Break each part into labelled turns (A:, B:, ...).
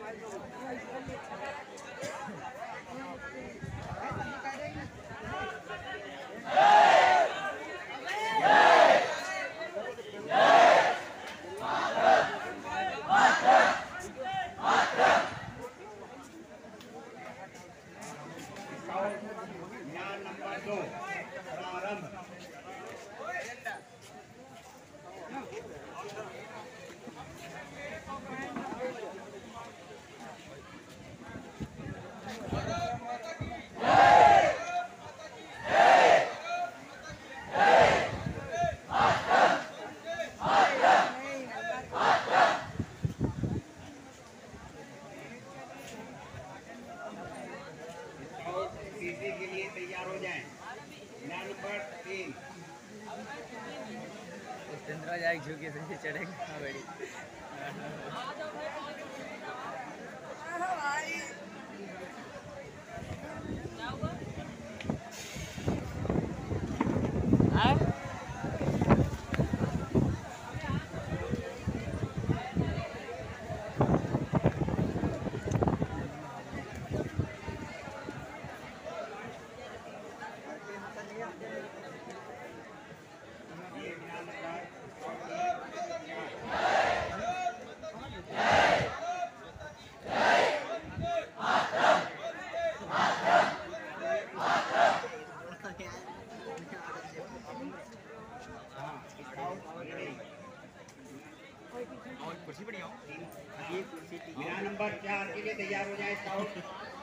A: Number 2 प्रारंभ। तीसरे के लिए तैयार हो जाएं। नंबर 3
B: चंद्रा जाए झुके से चढ़ेगा बड़ी।
A: कुर्सी बढ़िया नंबर 4 के लिए तैयार हो जाए स्काउट।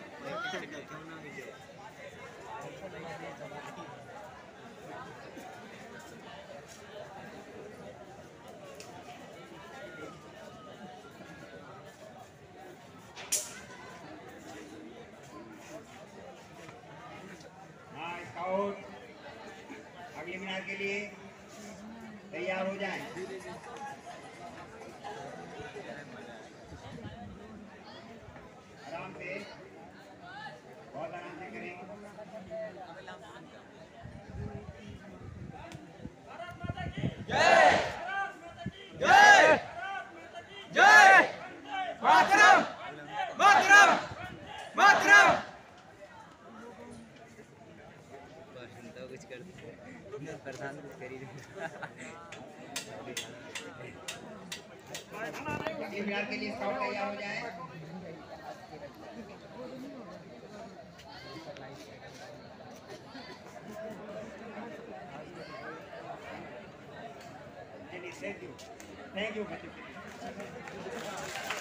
A: हाँ स्काउट अगले मीनार के लिए तैयार हो जाए। आराम से, बहुत आराम से करें।
B: जय जय जय मातरम मातरम मातरम। तो कुछ कर प्रधान कुछ कर ही
A: बिहार के लिए स्काउट तैयार हो जाए। Thank you.